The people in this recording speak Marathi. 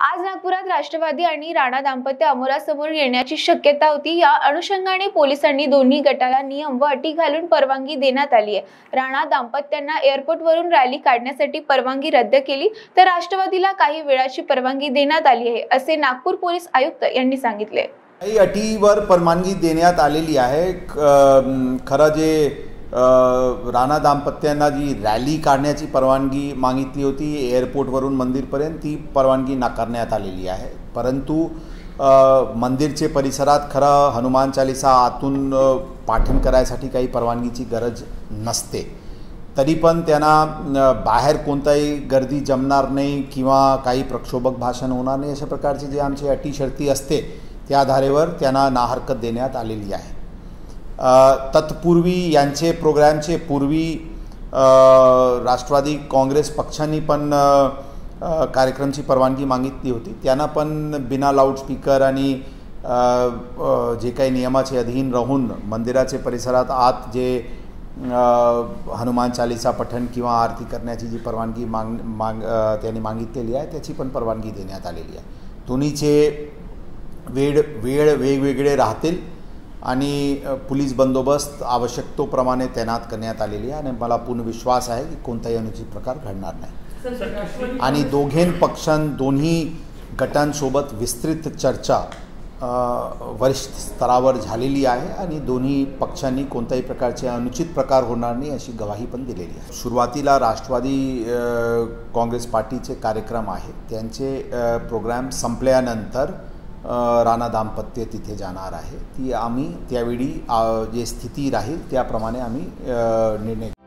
आज नागपुरात राष्ट्रवादी आणि राणा दाम्पत्य अमोरासमोर येण्याची शक्यता होती। या अनुषंगाने पोलिसांनी दोन्ही गटाला नियम व अटी घालून परवानगी देण्यात आली आहे। राणा दाम्पत्यांना एअरपोर्टवरून रॅली काढण्यासाठी परवानगी रद्द केली, तर राष्ट्रवादीला काही वेळाची परवानगी देण्यात आली आहे, असे नागपूर पोलीस आयुक्त यांनी सांगितले। काही अटीवर परवानगी देण्यात आलेली आहे। खरं जे राणा दाम्पत्यांना जी रॅली काढण्याची परवानगी मागितली होती एअरपोर्टवरून मंदिरपर्यंत, ती परवानगी नाकारण्यात आलेली आहे। परंतु मंदिरचे परिसरात खरं हनुमान चालीसा आतून पाठन करायसाठी काही परवानगीची गरज नसते, तरी पण त्यांना बाहेर कोणताही गर्दी जमणार नाही किंवा काही प्रक्षोभक भाषण होणार नाही, अशा प्रकारचे जे आमचे अटी शर्ती असते त्या आधारेवर त्यांना नाहरकत देण्यात आलेली आहे। तत्पूर्वी यांचे प्रोग्रामचे पूर्वी राष्ट्रवादी काँग्रेस पक्षांनी पण कार्यक्रमची परवानगी मागितली होती। त्यांना पण बिना लाऊडस्पीकर आणि जे काही नियमाचे अधीन राहून मंदिराचे परिसरात आत जे हनुमान चालीसा पठण किंवा आरती करण्याची जी परवानगी त्यांनी मागितलेली आहे त्याची पण परवानगी देण्यात आलेली आहे। दोन्हीचे वेळ वेगवेगळे राहतील आणि पोलीस बंदोबस्त आवश्यकतेप्रमाणे तैनात करण्यात आलेली आहे आणि मला पूर्ण विश्वास आहे की कोणताही अनुचित प्रकार घडणार नाही। आणि दोन्ही गटांसोबत विस्तृत चर्चा वरिष्ठ स्तरावर झालेली आहे आणि दोन्ही पक्षांनी कोणत्याही प्रकारचे अनुचित प्रकार होणार नाही अशी गवाही पण दिलेली आहे। सुरुवातीला राष्ट्रवादी काँग्रेस पार्टीचे कार्यक्रम आहे, त्यांचे प्रोग्राम संपल्यानंतर राणा दाम्पत्य तिथे जाणार आहे। ती आम्ही त्यावेळी जे स्थिती राहील त्याप्रमाणे आम्ही निर्णय